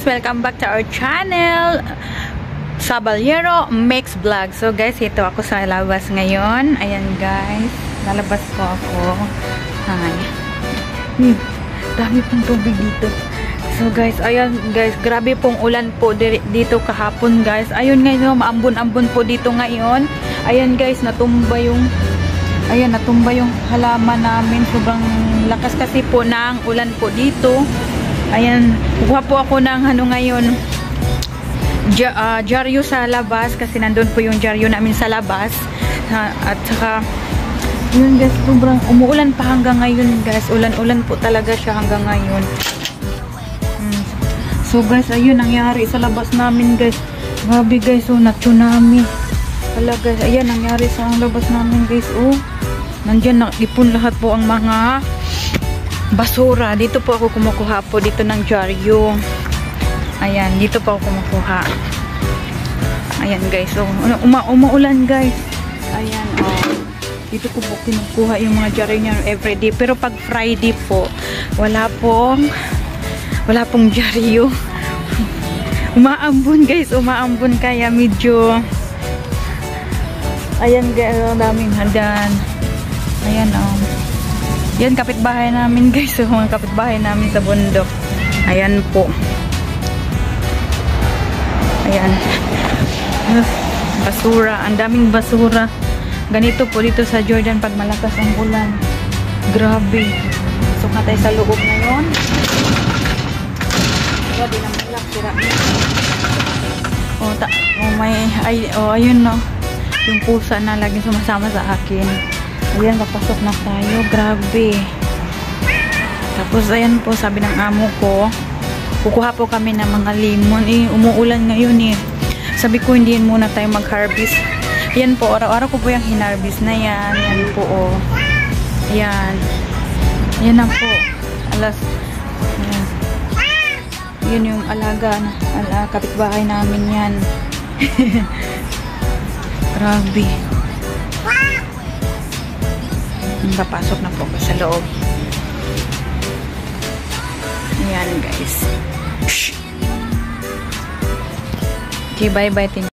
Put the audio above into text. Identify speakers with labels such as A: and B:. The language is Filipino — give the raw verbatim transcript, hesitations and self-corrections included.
A: Welcome back to our channel, Saballero Mix Vlog. So guys, ito ako sa labas ngayon. Ayan guys, lalabas po ako. Hi. Hmm, dami pong tubig dito. So guys, ayan guys, grabe pong ulan po dito kahapon guys. Ayun ngayon, maambon-ambon po dito ngayon. Ayan guys, natumba yung Ayan, natumba yung halaman namin. Sobrang lakas kasi po ng ulan po dito. Ayan, kukuha po ako ng ano ngayon, ja, uh, dyaryo sa labas. Kasi nandun po yung dyaryo namin sa labas. Ha, at saka, yun guys, sobrang umuulan pa hanggang ngayon guys. Ulan-ulan po talaga siya hanggang ngayon. Hmm. So guys, ayun, nangyari sa labas namin guys. Grabe guys, oh, na-tsunami. Wala guys, ayan, nangyari sa labas namin guys, oh. Nandiyan nakipon lahat po ang mga basura. Dito po ako kumukuha po dito ng dyaryo. Ayan, dito po ako kumukuha. Ayan guys, so uma umuulan guys. Ayan, oh. Dito ko po kinukuha yung mga dyaryo niya everyday. Pero pag Friday po, wala pong wala pong dyaryo. Umaambon guys, umaambon kaya medyo ayan guys, ang daming hadan. Ayan o. Oh. Yan, kapitbahay namin guys. So, mga kapitbahay namin sa bundok. Ayan po. Ayan. Basura. Ang daming basura. Ganito po dito sa Jordan pag malakas ang ulan. Grabe. So, na tayo sa loob ngayon. Grabe naman lang. Sira. O, ta o may, ay, o, ayun no. Yung pusa na laging sumasama sa akin. Ayan, papasok na tayo. Grabe. Tapos, ayan po, sabi ng amo ko, kukuha po kami ng mga limon. Eh, umuulan ngayon eh. Sabi ko, hindi muna tayo mag-harvest. Ayan po, araw-araw ko po yung hinarvest na yan. Ayan po, oh. Ayan. Ayan na po. Alas. Ayan. Yun yung alaga na. Ala, kapitbahay namin yan. Grabe. Papasok na po ako sa loob. Ayan guys. Okay, bye bye.